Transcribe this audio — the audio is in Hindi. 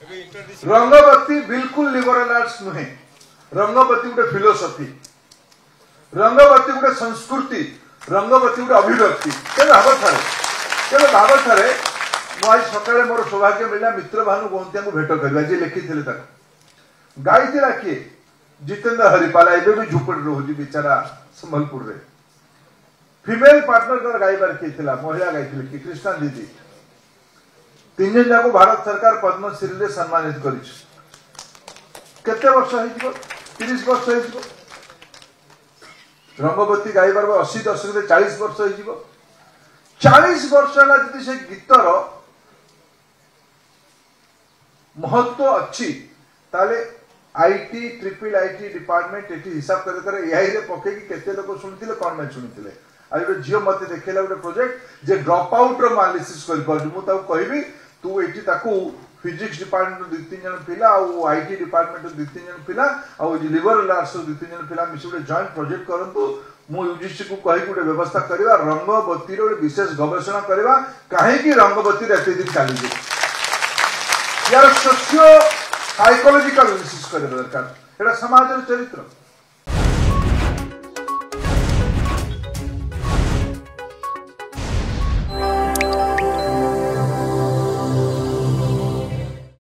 रंगबत्ती बिल्कुल लिबरल आर्ट्स नुहे। रंगबत्ती गोटे फिलोसफी, रंगबत्ती गोटे संस्कृति, रंगबत्ती गोटे अभिव्यक्ति। भाव थे आज सकाଳେ मोर सौभाग्य मिलला मित्र भानु गौंतिया को भेट करवा जी लिखी गाई किए जितेंद्र हरिपाला एवं भी झुपड़ी रोजी बेचारा संबलपुर रे फीमेल पार्टनर गायबार किए महिला गाई कि कृष्णा दीदी तीन जन जाक भारत सरकार पद्मश्री रे सम्मानित करते वर्ष 30 वर्ष रंगबत्ती गायबार 80 दशक 40 वर्ष 40 वर्ष है से गीतर महत्व अच्छी ताले आईटी ट्रिपल आईटी डिपार्टमेंट ये हिसाब कर यही पकई केते लोग शुणी कौन मैं शुणी आज गोटे झील मत देखला गोटे प्रोजेक्ट जे ड्रॉप आउट रो एनालिसिस कहि तू ये फिजिक्स डिपार्टमेंट 2-3 जन पिला आईटी डिपार्टमेंट 2-3 जन पिला लिबरल आर्ट्स 2-3 जन पिला मिसी गोटे जॉइंट प्रोजेक्ट करंतु मु यूजीसी को कहि गोटे व्यवस्था करवा रंगबत्ती रो विशेष गवेषणा करवा कहीं रंगबत्ती एते दिन चली यार सोशियो साइकोलॉजिकल एनालिसिस कर दरकार एटा समाज चरित्र।